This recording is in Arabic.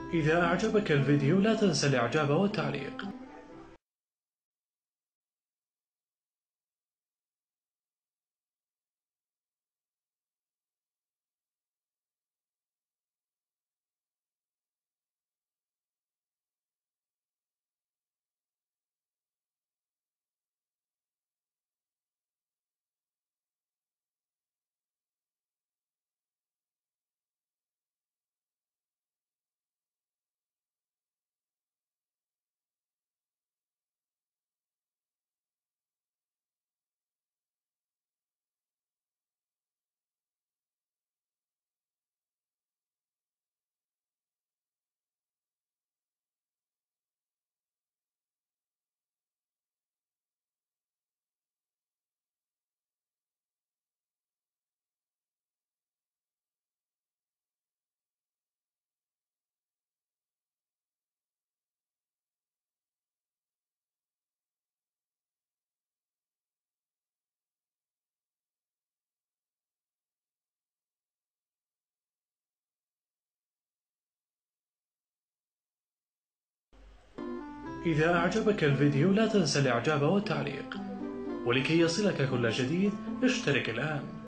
إذا أعجبك الفيديو لا تنسى الإعجاب والتعليق. إذا أعجبك الفيديو لا تنسى الإعجاب والتعليق، ولكي يصلك كل جديد اشترك الآن.